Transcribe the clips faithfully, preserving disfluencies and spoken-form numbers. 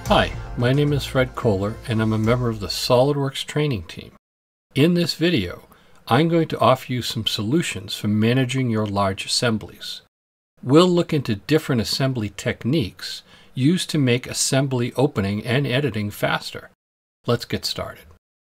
Hi, my name is Fred Kohler and I'm a member of the Solidworks training team. In this video, I'm going to offer you some solutions for managing your large assemblies. We'll look into different assembly techniques used to make assembly opening and editing faster. Let's get started.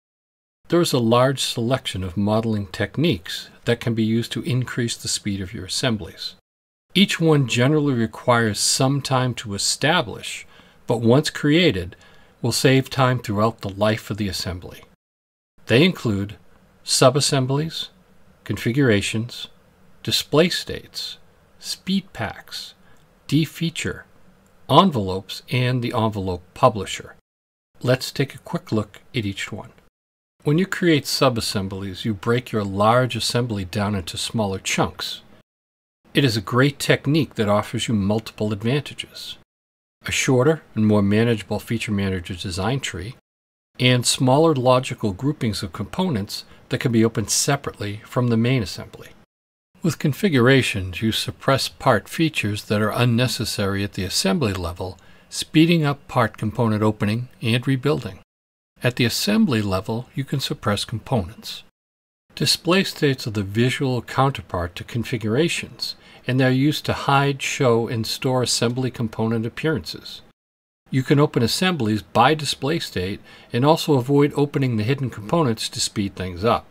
There is a large selection of modeling techniques that can be used to increase the speed of your assemblies. Each one generally requires some time to establish, but once created, will save time throughout the life of the assembly. They include subassemblies, configurations, display states, SpeedPaks, Defeature, envelopes, and the envelope publisher. Let's take a quick look at each one. When you create subassemblies, you break your large assembly down into smaller chunks. It is a great technique that offers you multiple advantages: a shorter and more manageable feature manager design tree, and smaller logical groupings of components that can be opened separately from the main assembly. With configurations, you suppress part features that are unnecessary at the assembly level, speeding up part component opening and rebuilding. At the assembly level, you can suppress components. Display states are the visual counterpart to configurations, and they're used to hide, show, and store assembly component appearances. You can open assemblies by display state and also avoid opening the hidden components to speed things up.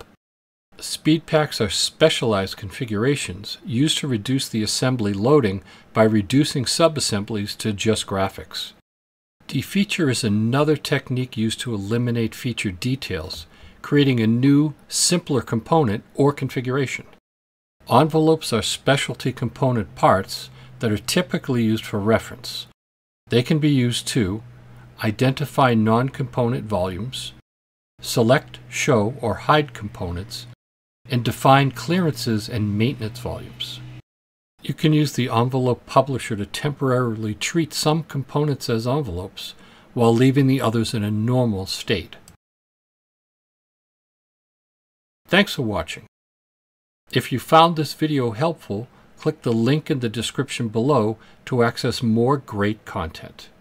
SpeedPaks are specialized configurations used to reduce the assembly loading by reducing subassemblies to just graphics. Defeature is another technique used to eliminate feature details, creating a new, simpler component or configuration. Envelopes are specialty component parts that are typically used for reference. They can be used to identify non-component volumes, select, show, or hide components, and define clearances and maintenance volumes. You can use the envelope publisher to temporarily treat some components as envelopes while leaving the others in a normal state. Thanks for watching. If you found this video helpful, click the link in the description below to access more great content.